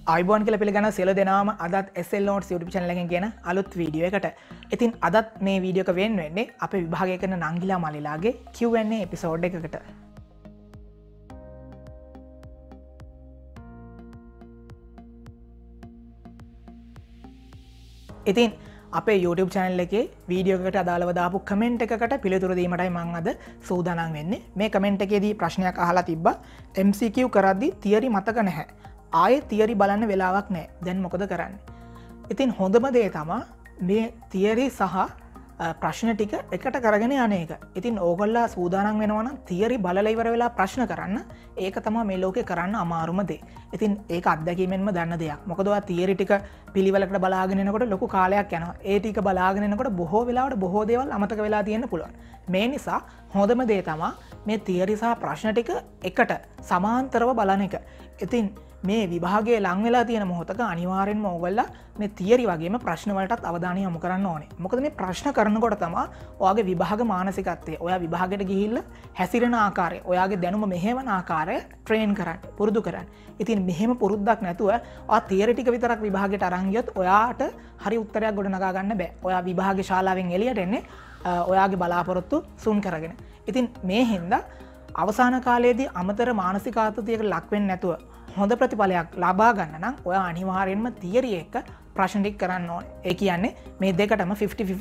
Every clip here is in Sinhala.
අයිබෝන් කියලා පිළිගන්න සියලු දෙනාම අදත් SL Notes YouTube channel එකෙන් කියන අලුත් වීඩියෝ එකට. ඉතින් අදත් මේ වීඩියෝ එක වෙන්නේ අපේ විභාගය කරන නංගිලා මල්ලිලාගේ Q&A එපිසෝඩ් එකකට. ඉතින් අපේ YouTube channel එකේ වීඩියෝ එකකට අදාළව දාපු කමෙන්ට් එකකට පිළිතුරු දීමටයි මම අද සූදානම් වෙන්නේ. මේ කමෙන්ට් එකේදී ප්‍රශ්නයක් අහලා තිබ්බා MCQ කරද්දී තියරි මතක නැහැ. ආයේ තියරි බලන්න වෙලාවක් නෑ. දැන් මොකද කරන්නේ? ඉතින් හොඳම දේ තමා මේ තියරි සහ ප්‍රශ්න ටික එකට කරගෙන යන එක. ඉතින් ඕගොල්ලෝ සූදානම් වෙනවා නම් තියරි බලලා ඉවර වෙලා ප්‍රශ්න කරන්න. ඒක තමයි මේ ලෝකේ කරන්න අමාරුම දේ. ඉතින් ඒක අත්දැකීමෙන්ම දන්න දෙයක්. මොකද ඔයා තියරි ටික පිළිවෙලකට බලාගෙන යනකොට ලොකු කාලයක් යනවා. ඒ ටික බලාගෙන යනකොට බොහෝ වෙලාවට බොහෝ දේවල් අමතක වෙලා තියෙන්න පුළුවන්. මේ නිසා හොඳම දේ තමයි මේ තියරි සහ ප්‍රශ්න ටික එකට සමාන්තරව බලන එක. ඉතින් මේ විභාගයේ ලං වෙලා තියෙන මොහොතක අනිවාර්යෙන්ම ඕගොල්ලෝ මේ තියරි වගේම ප්‍රශ්න වලටත් අවධානය යොමු කරන්න ඕනේ. මොකද මේ ප්‍රශ්න කරනකොට තමයි ඔයාගේ විභාග මානසිකත්වය, ඔයා විභාගයට ගිහිල්ලා හැසිරෙන ආකාරය, ඔයාගේ දැනුම මෙහෙවන ආකාරය ට්‍රේන් කරන්න, පුරුදු කරන්න. ඉතින් මෙහෙම පුරුද්දක් නැතුව ඔයා තියරි ටික විතරක් විභාගයට අරන් ගියොත් ඔයාට හරි උත්තරයක් ගොඩනගා ගන්න බෑ. ඔයා විභාග ශාලාවෙන් එළියට එන්නේ ඔයාගේ බලාපොරොත්තු සුන් කරගෙන. ඉතින් මේ හින්දා අවසාන කාලයේදී අමතර මානසික ආතතියකට ලක් වෙන්නේ නැතුව හොඳ ප්‍රතිඵලයක් ලබා ගන්න නම් ඔයා අනිවාර්යෙන්ම තියරි එක ප්‍රශ්න ටික කරන්න ඕනේ. ඒ කියන්නේ මේ දෙකටම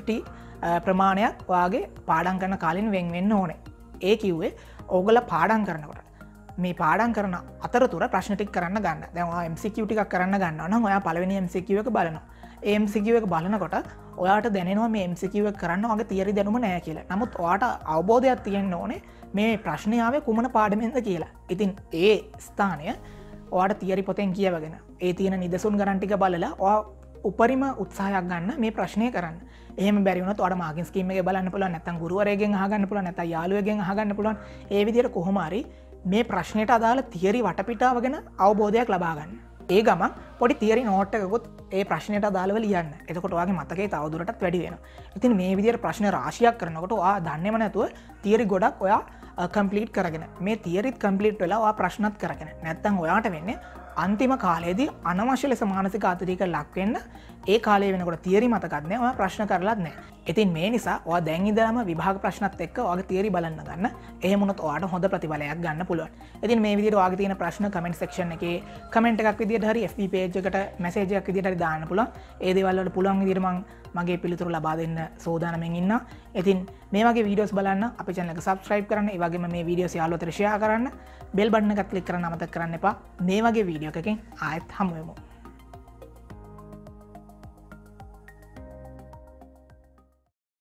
50-50 ප්‍රමාණයක් ඔයාගේ පාඩම් කරන කාලෙන් වෙන් වෙන්න ඕනේ. ඒ කිව්වේ ඕගොල්ලෝ පාඩම් කරනකොට මේ පාඩම් කරන අතරතුර ප්‍රශ්න ටික කරන්න ගන්න. දැන් ඔයා MCQ ටිකක් කරන්න ගන්නවා නම් ඔයා පළවෙනි MCQ එක බලනවා. ඒ MCQ එක බලනකොට ඔයාට දැනෙනවා මේ MCQ එක කරන්න ඔයාගේ තියරි දැනුම නැහැ කියලා. නමුත් ඔයාට අවබෝධයක් තියෙන්න ඕනේ මේ ප්‍රශ්නේ ආවේ කුමන පාඩමෙන්ද කියලා. ඉතින් ඒ ස්ථානය ඔයාට තියරි පොතෙන් කියවගෙන ඒ තියෙන නිදසුන් ගණන් ටික බලලා ඔයා උපරිම උත්සාහයක් ගන්න මේ ප්‍රශ්නය කරන්න. එහෙම බැරි වුණොත් ඔයාට මාකින් ස්කීම් එකේ බලන්න පුළුවන්, නැත්නම් ගුරුවරයෙක්ගෙන් අහගන්න පුළුවන්, නැත්නම් යාළුවෙක්ගෙන් අහගන්න පුළුවන්. ඒ විදිහට කොහොම හරි මේ ප්‍රශ්නෙට අදාළ තියරි වටපිටාව ගැන අවබෝධයක් ලබා ගන්න. ඒ ගමන් පොඩි තියරි නෝට් එකකුත් ඒ ප්‍රශ්නයට අදාළව ලියන්න. එතකොට ඔයාගේ මතකයේ තවදුරටත් වැඩි වෙනවා. ඉතින් මේ විදිහට ප්‍රශ්න රාශියක් කරනකොට ඔයා දන්නේම නැතුව තියරි ගොඩක් ඔයා කම්ප්ලීට් කරගෙන මේ තියරිත් කම්ප්ලීට් වෙලා ඔයා ප්‍රශ්නත් කරගෙන නැත්නම් ඔයාට වෙන්නේ අන්තිම කාලයේදී අනවශ්‍ය ලෙස මානසික ආතතියක ලක් වෙන්න ඒ කාලේ වෙනකොට තියරි මතකත් නැහැ, ඔයා ප්‍රශ්න කරලත් නැහැ. ඉතින් මේ නිසා ඔයා දැන් ඉඳලාම විභාග ප්‍රශ්නත් එක්ක ඔයාගේ තියරි බලන්න ගන්න. එහෙම වුණොත් ඔයාට හොඳ ප්‍රතිඵලයක් ගන්න පුළුවන්. ඉතින් මේ විදිහට ඔයාගේ තියෙන ප්‍රශ්න කමෙන්ට් සෙක්ෂන් එකේ කමෙන්ට් එකක් විදිහට හරි FB page එකට මැසේජ් එකක් විදිහට හරි දාන්න පුළුවන්. ඒ දේවල් වලට පුළුවන් විදිහට මම මගේ පිළිතුරු ලබා දෙන්න සූදානම්ෙන් ඉන්නවා. ඉතින් මේ වගේ වීඩියෝස් බලන්න අපේ channel එක subscribe කරන්න. ඒ වගේම මේ වීඩියෝස් යාළුවෝ අතර share කරන්න. bell button එක click කරන්න අමතක කරන්න එපා. මේ වගේ වීඩියෝ එකකින් ආයෙත් හමු වෙමු.